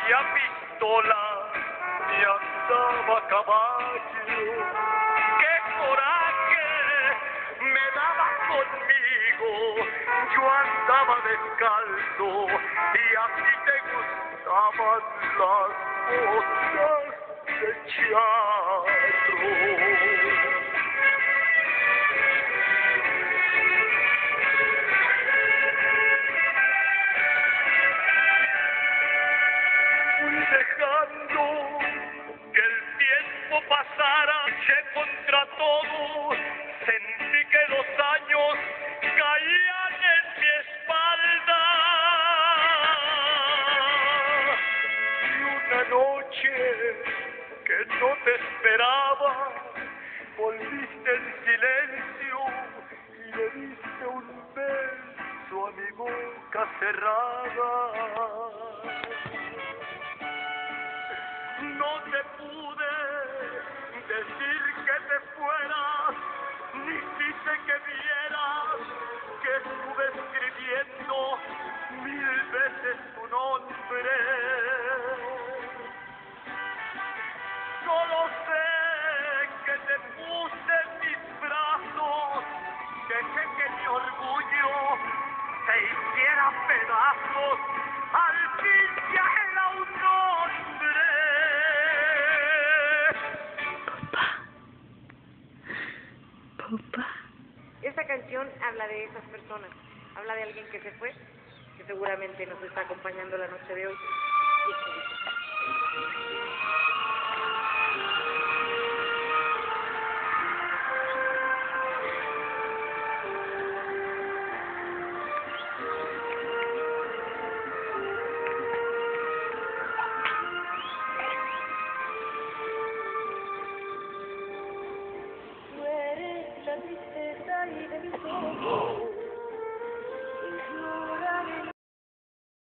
traía pistola y andaba a caballo. ¡Qué coraje me daba conmigo! Yo andaba descalzo y a ti te gustaban las botas de charro. Dejando que el tiempo pasara, luché contra todo, sentí que los años caían en mi espalda. Y una noche que no te esperaba, volviste en silencio y le diste un beso a mi boca cerrada. No te pude decir que te fueras, ni quise que vieras que estuve escribiendo 1000 veces tu nombre. Solo sé que te puse en mis brazos, dejé que mi orgullo se hiciera pedazos, al fin ya era un nombre. Papá. Esta canción habla de esas personas, habla de alguien que se fue, que seguramente nos está acompañando la noche de hoy. Tú eres la tristeza y de mis ojos.